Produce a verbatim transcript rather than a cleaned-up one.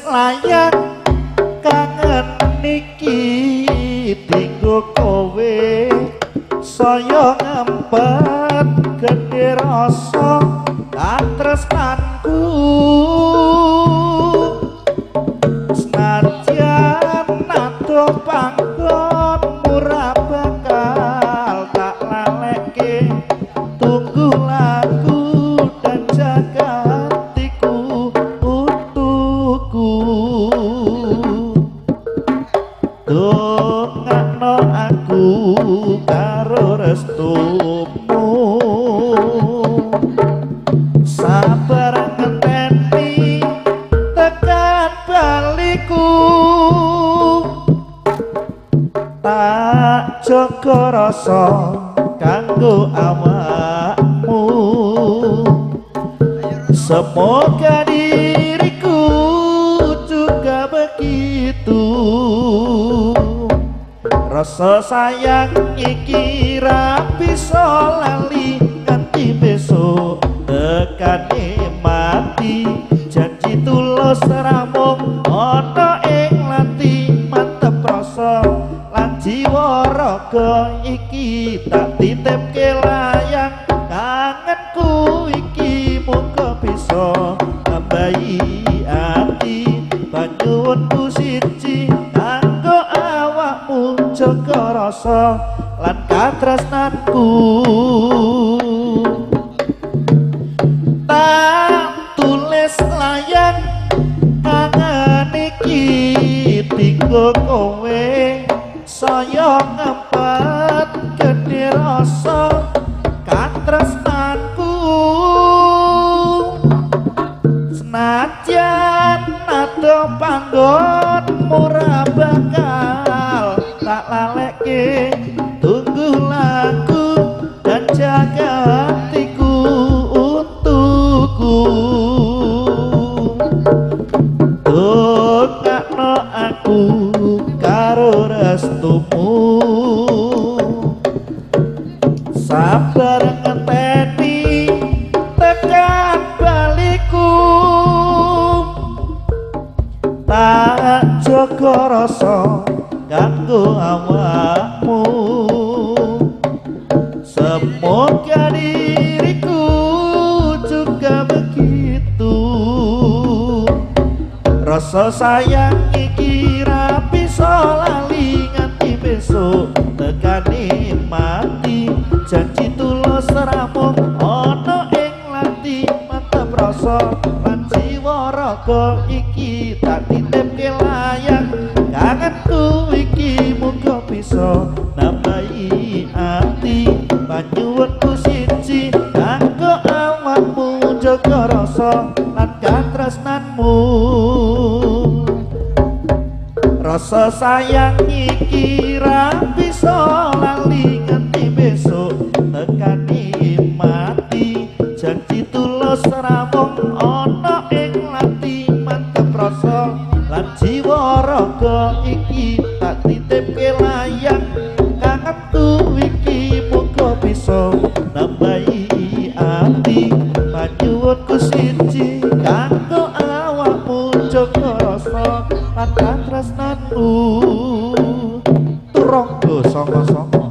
layang kangen niki tinggo kowe saya ngempet gede rasa katresnanku senajan nado panggon murah bakal tak lalekke tunggu lagu dan jaga hatiku untukku dongakno aku karo restumu sabar ngenteni tekan baliku tak jaga rasa kanggo awakmu semoga diriku juga begitu rasa sayang iki ra bisa lali nganti besok tekane mati janji tulus ramung ana ing lati mantep rasa lan jiwa raga iki tak titipke layang kangenku iki muga bisa nambahi ati banyuwunku siji kanggo awakmu jaga rasa lan katresnanku tak tulis layang kangen iki tinggo kowe saya ngempet gede rasa katresnanku senajan nado panggon murah bakal tak lalekke tunggu lagu dan jaga hatiku untukku dongakno aku karo restumu sabar ngenteni tekan baliku tak jaga rasa kanggo awakmu semoga diriku juga begitu rasa sayang iki ra bisa lali nganti besok tekane mati janji tulus ramung ana ing lati mantep rasa lan jiwa raga iki tak titipke layang kangenku iki muga bisa nambahi ati banyuwunku siji kanggo awakmu jaga rasa lan katresnanmu rasa sayang iki ra bisa lali nganti besok tekane mati janji tulus ramung ana ing lati mantep rasa lan jiwa raga iki tak titipke layang kangenku iki muga bisa nambahi ati banyuwunku siji kanggo awakmu jaga rasa lan katresnanmu turangga sanga-sanga